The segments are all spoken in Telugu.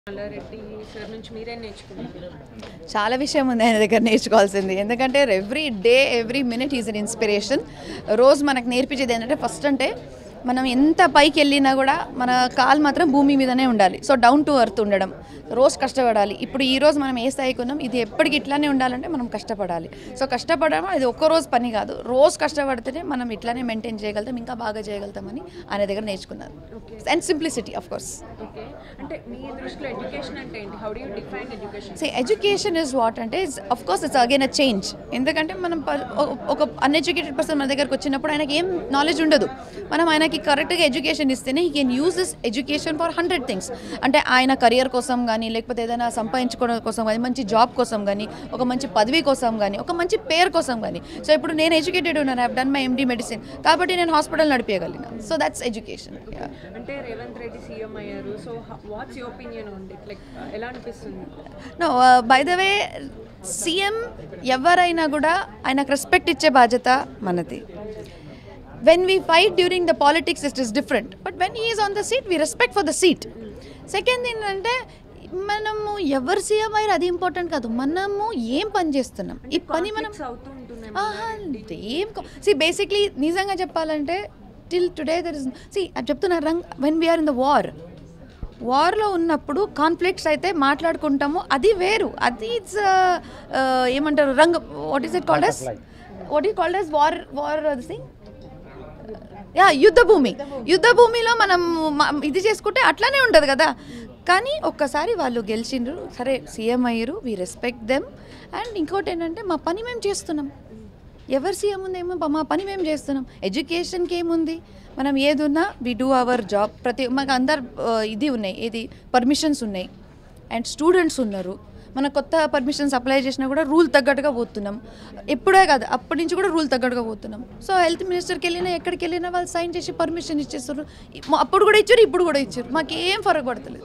మల్లారెడ్డి సార్ నుంచి మీరేం నేర్చుకున్నారు? చాలా విషయం ఉంది ఆయన దగ్గర నేర్చుకోవాల్సింది. ఎందుకంటే every day every minute is an inspiration. రోజు మనకు నేర్పించేది ఏంటంటే ఫస్ట్ అంటే మనం ఎంత పైకి వెళ్ళినా కూడా మన కాలు మాత్రం భూమి మీదనే ఉండాలి. సో డౌన్ టు ఎర్త్ ఉండడం, రోజు కష్టపడాలి. ఇప్పుడు ఈరోజు మనం ఏ స్థాయికి ఉన్నాం, ఇది ఎప్పటికి ఇట్లానే ఉండాలంటే మనం కష్టపడాలి. సో కష్టపడడం అది ఒక్కరోజు పని కాదు, రోజు కష్టపడితేనే మనం ఇట్లానే మెయింటైన్ చేయగలుగుతాం, ఇంకా బాగా చేయగలుగుతామని ఆయన దగ్గర నేర్చుకున్నాను. And simplicity of course. Okay, అంటే మీ దృష్టిలో ఎడ్యుకేషన్ అంటే ఏంటి? How do you define education? Education is what అంటే of course it's again a change. ఎందుకంటే మనం ఒక అన్ఎడ్యుకేటెడ్ పర్సన్ మన దగ్గరకు వచ్చినప్పుడు ఆయనకి ఏం నాలెడ్జ్ ఉండదు. మనం ఆయనకి కరెక్ట్గా ఎడ్యుకేషన్ ఇస్తేనే he can use this education for 100 things. అంటే ఆయన కెరియర్ కోసం కానీ, లేకపోతే ఏదైనా సంపాదించుకోవడం కోసం కానీ, మంచి జాబ్ కోసం కానీ, ఒక మంచి పదవి కోసం కానీ, ఒక మంచి పేరు కోసం కానీ. సో ఇప్పుడు నేను ఎడ్యుకేటెడ్ ఉన్నాను, I done my MD medicine, కాబట్టి నేను హాస్పిటల్ నడిపేయగలిగిన. So that's education. అంటే రేవంత్ రెడ్డి సీఎం అయ్యారు, so what's your opinion on it? Like ఎలా అనిపిస్తుంది? No, by the way CM ఎవరైనా కూడా ఆయనకు రెస్పెక్ట్ ఇచ్చే బాధ్యత మనది. When we fight during the politics, it is different. But when he is on the seat, we respect for the seat. Second thing అంటే మనము ఎవరు సీఎం అయ్యారు అది ఇంపార్టెంట్ కాదు, మనము ఏం పని చేస్తున్నాం. ఈ పని మనం ఏం బేసిక్లీ నిజంగా చెప్పాలంటే టిల్ టుడే దర్ ఇస్ చెప్తున్నారు వెన్ వీఆర్ ఇన్ ద వార్లో ఉన్నప్పుడు కాన్ఫ్లిక్ట్స్ అయితే మాట్లాడుకుంటాము, అది వేరు. అది ఇట్స్ ఏమంటారు what is called as war thing. యుద్ధ భూమిలో మనం ఇది చేసుకుంటే అట్లానే ఉంటుంది కదా. కానీ ఒక్కసారి వాళ్ళు గెలిచిండ్రు, సరే సీఎం అయ్యారు, వీ రెస్పెక్ట్ దెమ్. అండ్ ఇంకోటి ఏంటంటే మా పని మేము చేస్తున్నాం. ఎవరు సీఎం ఉందేమో మా పని మేము చేస్తున్నాం. ఎడ్యుకేషన్కి ఏముంది, మనం ఏదున్నా వీ డూ అవర్ జాబ్. మాకు అందరు ఇది ఉన్నాయి, ఏది పర్మిషన్స్ ఉన్నాయి, అండ్ స్టూడెంట్స్ ఉన్నారు. మన కొత్త పర్మిషన్స్ అప్లై చేసినా కూడా రూల్ తగ్గట్టుగా పోతున్నాం. ఎప్పుడే కాదు, అప్పటి నుంచి కూడా రూల్ తగ్గట్టుగా పోతున్నాం. సో హెల్త్ మినిస్టర్కి వెళ్ళినా ఎక్కడికి వెళ్ళినా వాళ్ళు సైన్ చేసి పర్మిషన్ ఇచ్చేస్తారు. అప్పుడు కూడా ఇచ్చారు, ఇప్పుడు కూడా ఇచ్చారు, మాకేం ఫరక్ పడతలేదు.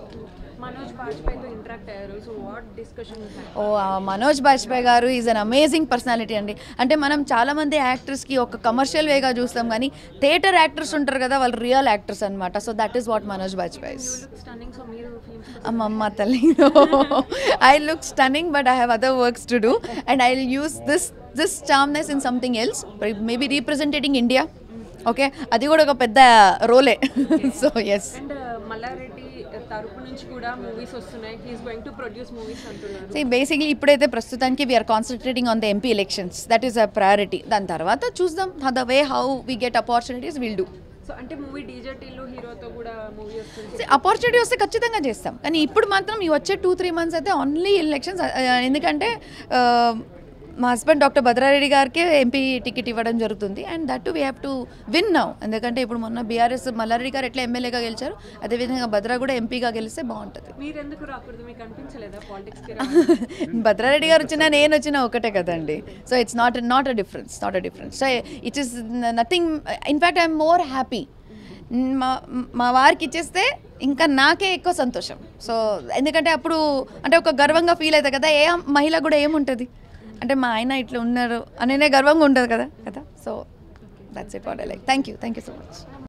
మనోజ్ బాజ్పేయి గారు ఈజ్ అన్ అమేజింగ్ పర్సనాలిటీ అండి. అంటే మనం చాలామంది యాక్టర్స్కి ఒక కమర్షియల్ వేగా చూస్తాం, కానీ థియేటర్ యాక్టర్స్ ఉంటారు కదా, వాళ్ళు రియల్ యాక్టర్స్ అనమాట. So that is what Manoj Bajpayee. అమ్మమ్మ తల్లి, I look stunning, but I have other works to do and I will use this charmness in something else, maybe representing India. Okay, అది కూడా ఒక పెద్ద రోలే. So yes. మల్లారెడ్డి తరపు నుంచి కూడా మూవీస్ వస్తున్నాయి, he is going to produce movies అంటున్నారు. సో బేసిక్లీ ఇప్పుడైతే ప్రస్తుతానికి we are concentrating on the MP elections, that is a priority. దాని తర్వాత చూద్దాం, the way how we get opportunities will do. So అంటే మూవీ డీజేటీలో హీరోతో కూడా మూవీ వస్తుంది, ఆపర్చునిటీ వస్తే ఖచ్చితంగా చేస్తాం. కానీ ఇప్పుడు మాత్రం ఈ వచ్చే 2-3 months అయితే ఓన్లీ ఎలక్షన్స్. ఎందుకంటే మా హస్బెండ్ డాక్టర్ భద్రారెడ్డి గారికి ఎంపీ టికెట్ ఇవ్వడం జరుగుతుంది, and that to we have to win now. ఎందుకంటే ఇప్పుడు మొన్న బీఆర్ఎస్ మల్లారెడ్డి గారు ఎట్లా ఎమ్మెల్యేగా గెలిచారు, అదేవిధంగా భద్రా కూడా ఎంపీగా గెలిస్తే బాగుంటుంది. మీరు ఎందుకు రాకూడదు? మీకు అనిపించలేదా పాలిటిక్స్కి? భద్రారెడ్డి గారు వచ్చినా నేను వచ్చినా ఒకటే కదండి. So it's not a difference. So it is nothing. In fact I'm more happy. మా వారికి ఇచ్చేస్తే ఇంకా నాకే ఎక్కువ సంతోషం. సో ఎందుకంటే అప్పుడు అంటే ఒక గర్వంగా ఫీల్ అవుతుంది కదా, ఏ మహిళ కూడా ఏముంటుంది అంటే మా ఆయన ఇట్లా ఉన్నారు అనేనే గర్వంగా ఉంటుంది కదా. So that's it what I like. Thank you so much.